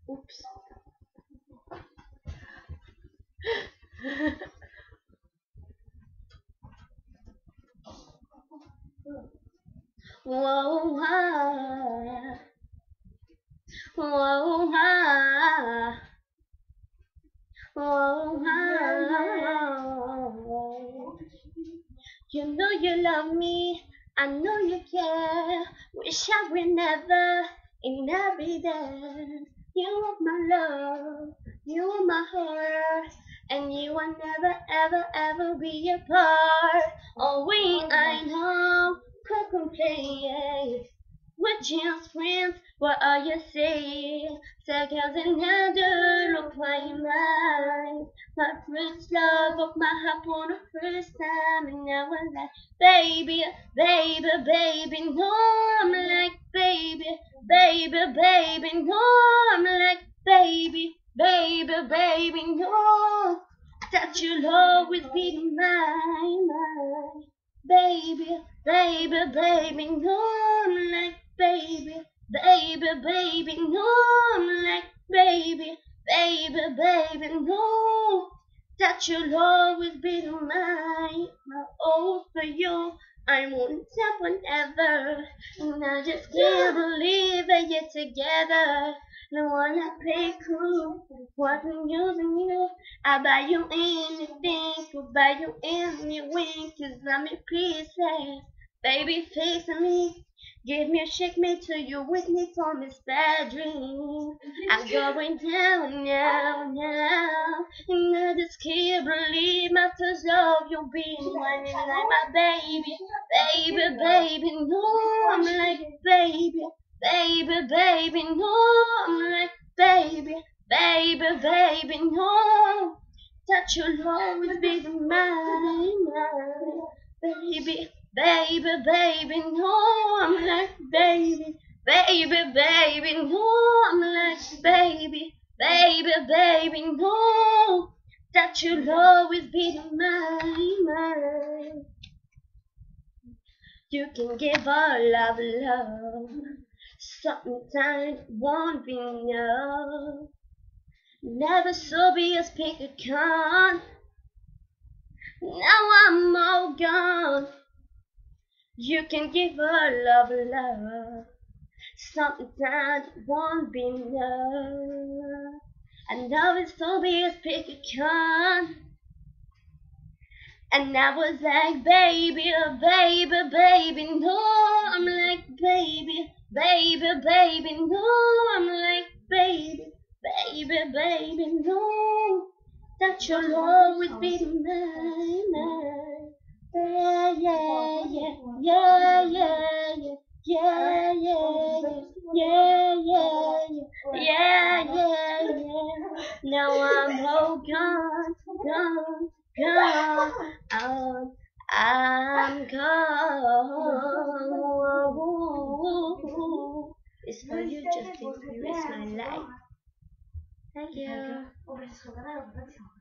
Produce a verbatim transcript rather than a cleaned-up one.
Oops. Whoa, ah. Whoa, ah. Whoa, ah. You know you love me, I know you care. Wish I would never in every day. You are my love, you are my heart, and you will never ever ever be apart. Oh, we I know could complain. We're just friends, what are you saying? Seconds another look like mine. My first love of my heart for the first time, and now I'm like, baby, baby, baby, no, I'm like, baby, baby, baby, no, I'm like, baby, baby, baby, no, that you'll always be mine, mine. Baby, baby, baby, no, I'm like, baby, baby, baby, no, I'm like, baby, baby, baby, no, that you'll always be mine. My all for you, I won't stop whenever, and I just can't believe that you're together. No one I play cool, wasn't using you. I buy you anything, could buy you anything, cause I'm your princess. Baby, face me, give me a shake me till you with me for Miss Bad Dream. I'm going down now, now, and I just can't believe my first love, you'll be mine like my baby, baby, baby, no, I'm like baby, baby, baby, no, I'm like baby, baby, baby, no, that you'll always be mine, mine, baby. Baby, baby, no, I'm like baby, baby, baby, no, I'm like baby, baby, baby, no, that you'll always be mine, mine. You can give all of love, sometimes it won't be enough. Never so be as pick a con. Now I'm all gone. You can give all of love, sometimes it won't be enough. I know it's so be as pick a con. And I was like, baby, oh baby, baby, no, I'm like, baby, baby, baby, no, I'm like, baby, baby, baby, no, that you'll always be mine, mine. Yeah, yeah, yeah, yeah, yeah, yeah, yeah, yeah, yeah, yeah, yeah, yeah. Now I'm all gone, gone, gone. Um, I'm gone. It's for you, just to erase my life. Thank you.